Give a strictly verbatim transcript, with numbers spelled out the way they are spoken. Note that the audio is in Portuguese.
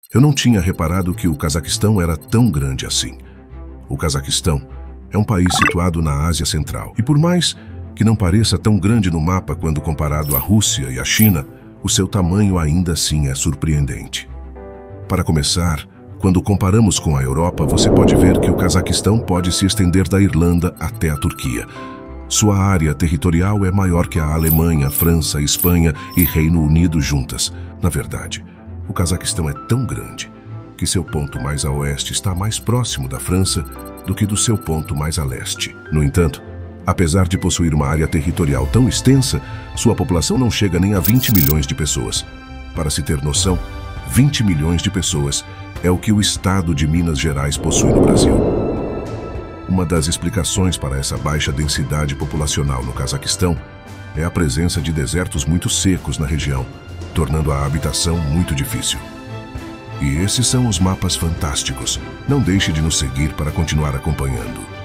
Eu não tinha reparado que o Cazaquistão era tão grande assim. O Cazaquistão é um país situado na Ásia Central. E por mais que não pareça tão grande no mapa quando comparado à Rússia e à China, o seu tamanho ainda assim é surpreendente. Para começar, quando comparamos com a Europa, você pode ver que o Cazaquistão pode se estender da Irlanda até a Turquia. Sua área territorial é maior que a Alemanha, França, Espanha e Reino Unido juntas. Na verdade, o Cazaquistão é tão grande que seu ponto mais a oeste está mais próximo da França do que do seu ponto mais a leste. No entanto, apesar de possuir uma área territorial tão extensa, sua população não chega nem a vinte milhões de pessoas. Para se ter noção, vinte milhões de pessoas é o que o estado de Minas Gerais possui no Brasil. Uma das explicações para essa baixa densidade populacional no Cazaquistão é a presença de desertos muito secos na região, tornando a habitação muito difícil. E esses são os mapas fantásticos. Não deixe de nos seguir para continuar acompanhando.